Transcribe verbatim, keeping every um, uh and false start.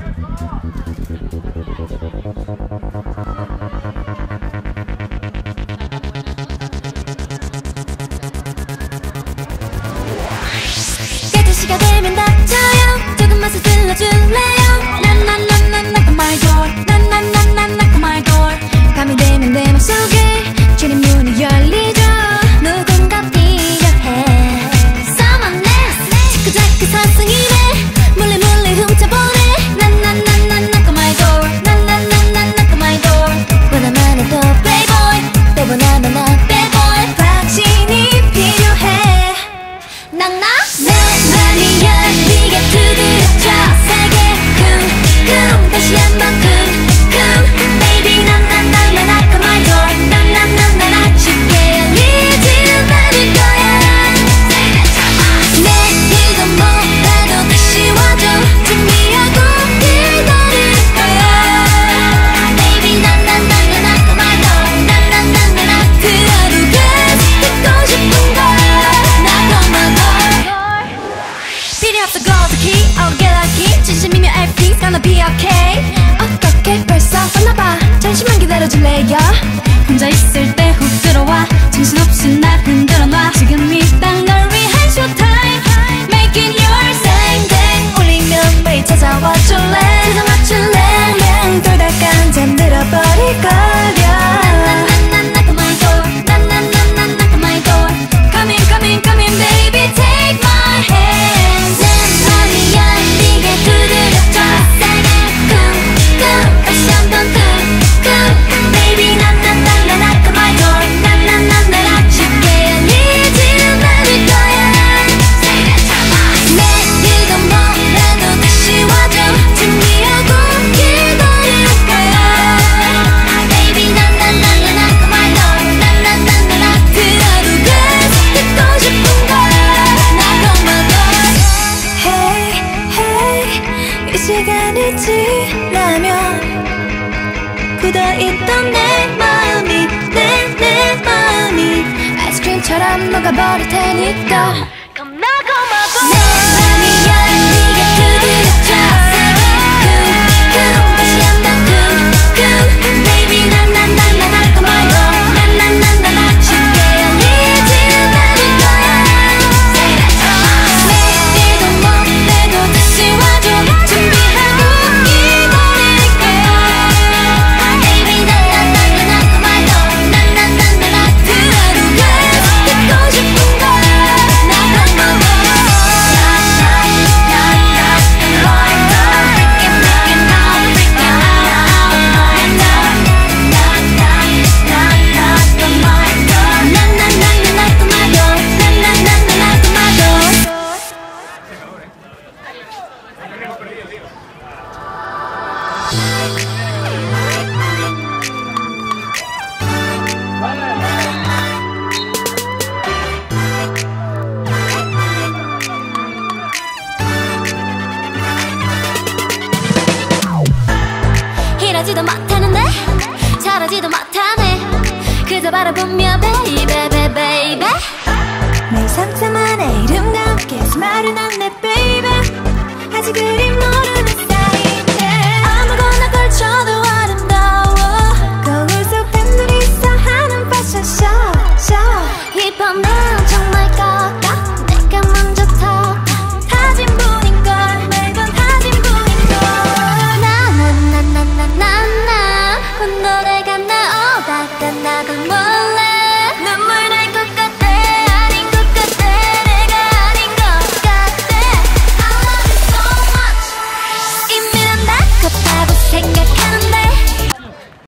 깨질 시가 되면 닥쳐요. 조금만 서둘러줄래요. 난난난난 knock on my door. 난난난난 knock on my door. 밤이 되면 내 맘속에 주는 문이 열리죠. 누군가 필요해. Someone else. 자꾸자꾸 상승이네. 몰래 몰래 훔쳐보네. 난난난난 knock on my door. 난난난난 knock on my door. 원하면 또 playboy. 또 원하면 나 bad boy. 당신이 필요해. 낭낭 내 맘이 열리게 두드려줘. 세게 쿵쿵 다시 한번 쿵쿵 Baby 난난난 난 knock on my door. 난난난 난 쉽게 열리지는 않을 거야. 내일도 뭐라도 다시 와줘. 준비하고 기다릴 거야. Baby 난난난 난 knock on my door. 난난난 난 들어도 계속 듣고 싶은 걸 knock on my door. 필요 없어 close the key, I'll get lucky. 진심이면 everything's gonna be okay. 어떻게 벌써 왔나봐. 잠시만 기다려줄래요. 혼자 있을 때 훅 들어와. 정신없이 날 흔들어놔. 지금 이 딱 널 위한 showtime. Making your 생생 울리면 매일 찾아와 줄래. 찾아 맞출래. 맹 돌다간 잠들어버릴걸요. 난난난난 knock on my door. 난난난난 knock on my door. Come in, come in, come in baby take my hand. 내 맘이 열리게 두드려줘. 세게 쿵쿵 다시 한번 쿵쿵 Baby 난난난 난 knock on my door. 난난난 난 쉽게 열리지는 않을 거야. 내일도 뭐라도 다시 와줘. 준비하고 기다릴 거야. Baby 난난난 난 knock on my door. 난난난 난 들어도 계속 듣고 싶은 거야. knock on my door. Hey hey 이 시간이 지나면 굳어있던 내 마음이 내 내 마음이 아이스크림처럼 녹아버릴 테니까 Come knock on my door. 내 맘이 열리게 두드려줘. 세게 쿵쿵 다시 한번 쿵쿵 Baby 난난난 난 knock on my door. 난난난 난 쉽게 열리지는 않을 거야. 내일도 뭐래도 다시 와줘. 준비하고 기다릴 거야. Baby 난난난 난 knock on my door. 난난난 난 들어도 계속 듣고 싶은 거야. knock on my door. 이러지도 못하는데 잘하지도 못하네. 그저 바라보며 baby baby baby 내 상상만의 이름과 함께 스마일은 안내 baby. 아직 그리 모르는 사이인데 아무거나 걸쳐도 아름다워. 거울 속 팬들이 있어 하는 패션 쇼 힙합은 정말 꺾어. 내가 먼저 터 타진 분인걸. 매번 타진 분인걸. 나나나나나나나 그 노래가 나오다가 나도